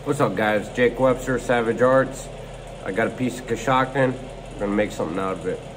What's up guys, Jake Webster, Savage Arts. I got a piece of Coshocton. I'm gonna make something out of it.